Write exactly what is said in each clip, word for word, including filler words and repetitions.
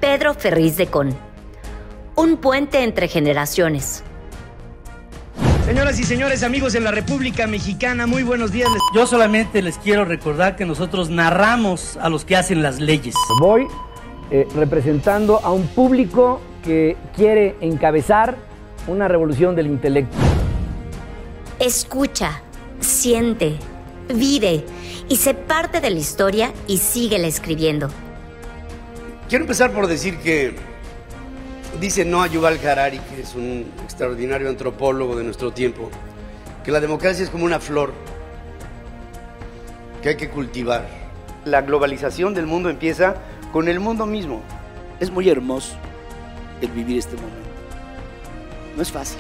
Pedro Ferriz de Con. Un puente entre generaciones. Señoras y señores, amigos en la República Mexicana, muy buenos días. Yo solamente les quiero recordar que nosotros narramos a los que hacen las leyes. Voy eh, representando a un público que quiere encabezar una revolución del intelecto. Escucha, siente, vive y sé parte de la historia y síguela escribiendo. Quiero empezar por decir que dice Noah Yuval Harari, que es un extraordinario antropólogo de nuestro tiempo, que la democracia es como una flor que hay que cultivar. La globalización del mundo empieza con el mundo mismo. Es muy hermoso el vivir este momento. No es fácil,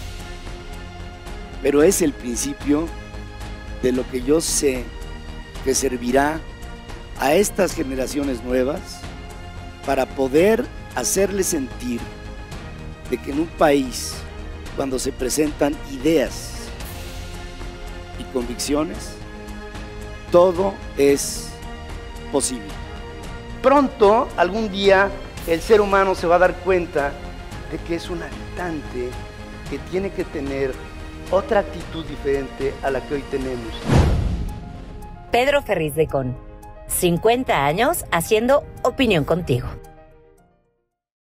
pero es el principio de lo que yo sé que servirá a estas generaciones nuevas para poder hacerles sentir de que en un país, cuando se presentan ideas y convicciones, todo es posible. Pronto, algún día, el ser humano se va a dar cuenta de que es un habitante que tiene que tener otra actitud diferente a la que hoy tenemos. Pedro Ferriz de Con. cincuenta años haciendo opinión contigo.